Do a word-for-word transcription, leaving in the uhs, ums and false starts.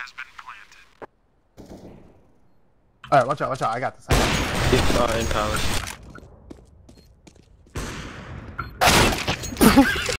Alright, watch out, watch out. I got this. I got this. It's uh, in palace.